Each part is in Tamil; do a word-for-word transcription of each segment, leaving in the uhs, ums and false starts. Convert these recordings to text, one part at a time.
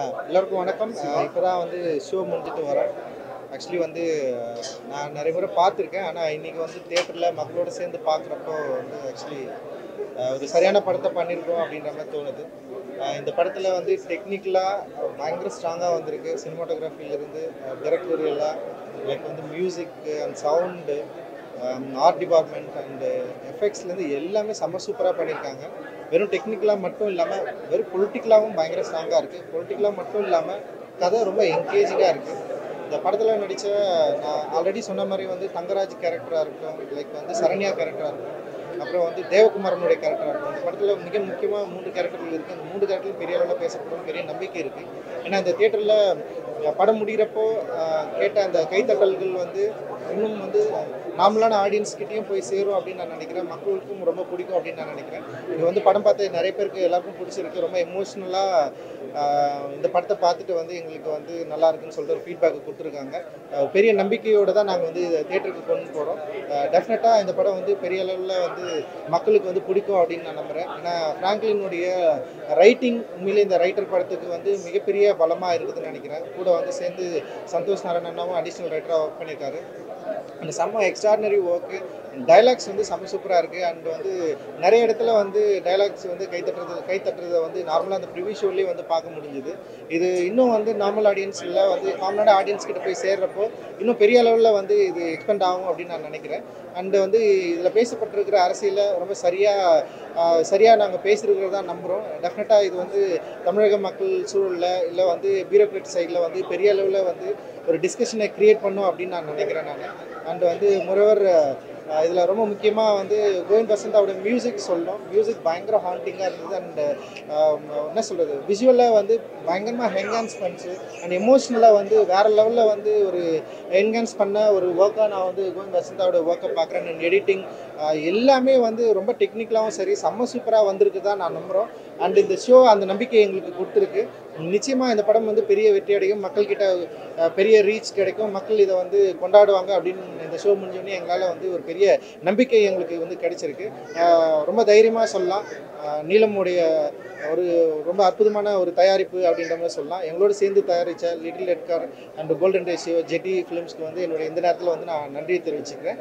எல்லாருக்கும் வணக்கம். இப்போ தான் வந்து ஷோ முடிஞ்சிட்டு வரேன். ஆக்சுவலி வந்து நான் நிறைய முறை பார்த்துருக்கேன். ஆனால் இன்றைக்கி வந்து தியேட்டரில் மக்களோட சேர்ந்து பார்க்குறப்போ வந்து ஆக்சுவலி ஒரு சரியான படத்தை பண்ணியிருக்கோம் அப்படின்ற மாதிரி தோணுது. இந்த படத்தில் வந்து டெக்னிக்கலாக பயங்கர ஸ்ட்ராங்காக வந்திருக்கு. சினிமாட்டோகிராஃபிலேருந்து டைரக்டோரியலாக லைக் வந்து music and sound, art department and எஃபெக்ட்ஸ்லேருந்து எல்லாமே செம்ம சூப்பராக பண்ணியிருக்காங்க. வெறும் டெக்னிக்கலாக மட்டும் இல்லாமல் வெறும் பொலிட்டிக்கலாகவும் பயங்கர ஸ்ட்ராங்காக இருக்குது. பொலிட்டிக்கலாக மட்டும் இல்லாமல் கதை ரொம்ப என்கேஜிங்காக இருக்குது. இந்த படத்தில் நடித்த நான் ஆல்ரெடி சொன்ன மாதிரி வந்து தங்கராஜ் கேரக்டராக இருக்கட்டும், லைக் வந்து சரண்யா கேரக்டராக இருக்கும், அப்புறம் வந்து தேவகுமாரனுடைய கேரக்டராக இருக்கும். இந்த படத்தில் மிக முக்கியமாக மூன்று கேரக்டர்கள் இருக்குது. அந்த மூன்று கேரக்டரும் பெரிய அளவில் பேசப்படும், பெரிய நம்பிக்கை இருக்குது. ஏன்னா இந்த தியேட்டரில் படம் முடிகிறப்போ கேட்ட அந்த கைத்தட்டல்கள் வந்து இன்னும் வந்து நார்மலான ஆடியன்ஸ்கிட்டையும் போய் சேரும் அப்படின்னு நான் நினைக்கிறேன். மக்களுக்கும் ரொம்ப பிடிக்கும் அப்படின்னு நான் நினைக்கிறேன். இது வந்து படம் பார்த்து நிறைய பேருக்கு எல்லாருக்கும் பிடிச்சிருக்கு. ரொம்ப எமோஷ்னலாக இந்த படத்தை பார்த்துட்டு வந்து எங்களுக்கு வந்து நல்லா இருக்குன்னு சொல்லிட்டு ஒரு ஃபீட்பேக் கொடுத்துருக்காங்க. பெரிய நம்பிக்கையோடு தான் நாங்கள் வந்து தியேட்டருக்கு கொண்டு போகிறோம். டெஃபினட்டாக இந்த படம் வந்து பெரிய அளவில் வந்து மக்களுக்கு வந்து பிடிக்கும் அப்படின்னு நான் நம்புகிறேன். ஏன்னா ஃப்ராங்க்லினுடைய ரைட்டிங் உண்மையிலே இந்த ரைட்டர் படத்துக்கு வந்து மிகப்பெரிய பலமாக இருக்குதுன்னு நினைக்கிறேன். கூட வந்து சேர்ந்து சந்தோஷ் நாராயண் அண்ணாவும் அடிஷ்னல் ரைட்டராக ஒர்க் பண்ணியிருக்காரு. அந்த செம்ம எக்ஸ்ட்ராடினரி ஒர்க்கு. டைலாக்ஸ் வந்து செம்ம சூப்பராக இருக்குது. அண்ட் வந்து நிறைய இடத்துல வந்து டைலாக்ஸ் வந்து கைத்தட்டுறது கைத்தட்டுறதை வந்து நார்மலாக அந்த ப்ரிவியூ ஷோலேயே வந்து பார்க்க முடிஞ்சுது. இது இன்னும் வந்து நார்மல் ஆடியன்ஸில் வந்து காமனான ஆடியன்ஸ் கிட்ட போய் சேர்றப்போ இன்னும் பெரிய அளவில் வந்து இது எக்ஸ்பெண்ட் ஆகும் அப்படின்னு நான் நினைக்கிறேன். அண்டு வந்து இதில் பேசப்பட்டிருக்கிற அரசியலை ரொம்ப சரியாக சரியாக நாங்கள் பேசியிருக்கிறதா நம்புகிறோம். டெஃபினட்டாக இது வந்து தமிழக மக்கள் சூழலில் இல்லை வந்து பியூரோக்ராட் சைடில் வந்து பெரிய அளவில் வந்து ஒரு டிஸ்கஷனை க்ரியேட் பண்ணும் அப்படின்னு நான் நினைக்கிறேன் நான். அண்டு வந்து மொரோவர் இதில் ரொம்ப முக்கியமாக வந்து கோவிந்த் வசந்தாவோட மியூசிக் சொல்லணும். மியூசிக் பயங்கர ஹாண்டிங்காக இருந்தது. அண்டு என்ன சொல்கிறது, விஷுவலாக வந்து பயங்கரமாக என்ஹான்ஸ் பண்ணிச்சு. அண்ட் எமோஷ்னலாக வந்து வேறு லெவலில் வந்து ஒரு என்ஹான்ஸ் பண்ண ஒரு ஒர்க்காக நான் வந்து கோவிந்த் வசந்தாவோட ஒர்க்கை பார்க்குறேன். அண்ட் எடிட்டிங் எல்லாமே வந்து ரொம்ப டெக்னிக்கலாகவும் சரி செம்ம சூப்பராக வந்திருக்கு தான் நான் நம்புகிறோம். அண்ட் இந்த ஷோ அந்த நம்பிக்கை எங்களுக்கு கொடுத்துருக்கு. நிச்சயமாக இந்த படம் வந்து பெரிய வெற்றி அடையும், மக்கள்கிட்ட பெரிய ரீச் கிடைக்கும், மக்கள் இதை வந்து கொண்டாடுவாங்க அப்படின்னு இந்த ஷோ முடிஞ்சோடனே எங்களால் வந்து ஒரு பெரிய நம்பிக்கை எங்களுக்கு வந்து கிடைச்சிருக்கு. ரொம்ப தைரியமாக சொல்லலாம். நீலமுடைய ஒரு ரொம்ப அற்புதமான ஒரு தயாரிப்பு அப்படின்ற மாதிரி சொல்லலாம். எங்களோடு சேர்ந்து தயாரித்த little Edgar and golden ratio ஜெட்டி ஃபிலிம்ஸ்க்கு வந்து என்னுடைய இந்த நேரத்தில் வந்து நான் நன்றி தெரிவிச்சுக்கிறேன்.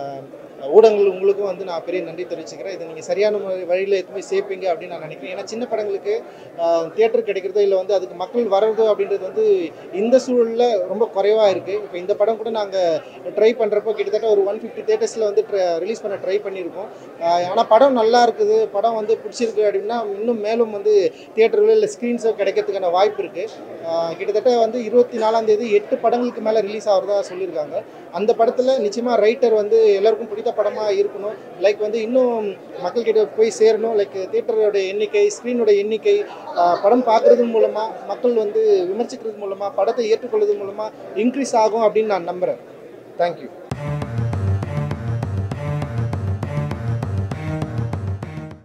ஊடகங்கள் உங்களுக்கும் வந்து நான் பெரிய நன்றி தெரிவிச்சுக்கிறேன். இதை நீங்கள் சரியான வழியில் எதுவுமே சேர்ப்பீங்க அப்படின்னு நான் நினைக்கிறேன். ஏன்னா சின்ன படங்களுக்கு தியேட்டர் கிடைக்கிறதோ இல்லை வந்து அதுக்கு மக்கள் வர்றதோ அப்படின்றது வந்து இந்த சூழலில் ரொம்ப குறைவாக இருக்குது. இப்போ இந்த படம் கூட நாங்கள் ட்ரை பண்ணுறப்போ கிட்டத்தட்ட ஒரு ஒன் ஃபிஃப்டி தியேட்டர்ஸில் வந்து ரிலீஸ் பண்ண ட்ரை பண்ணியிருக்கோம். ஆனால் படம் நல்லா இருக்குது, படம் வந்து பிடிச்சிருக்கு அப்படின்னா இன்னும் மேலும் வந்து தியேட்டரில் இல்லை ஸ்க்ரீன்ஸோ கிடைக்கிறதுக்கான வாய்ப்பு இருக்குது. கிட்டத்தட்ட வந்து இருபத்தி நாலாம் தேதி எட்டு படங்களுக்கு மேலே ரிலீஸ் ஆகிறதா சொல்லியிருக்காங்க. அந்த படத்தில் நிச்சயமாக ரைட்டர் வந்து எல்லாருக்கும் பிடித்த படமாக இருக்கணும். லைக் வந்து இன்னும் மக்கள்கிட்ட போய் சேரணும். லைக் தியேட்டரோட எண்ணிக்கை, ஸ்க்ரீனோட எண்ணிக்கை, படம் பார்க்குறது மூலமாக மக்கள் வந்து விமர்சிக்கிறது மூலமாக படத்தை ஏற்றுக்கொள்வது மூலமாக இன்க்ரீஸ் ஆகும் அப்படின்னு நான் நம்புகிறேன். தேங்க்யூ.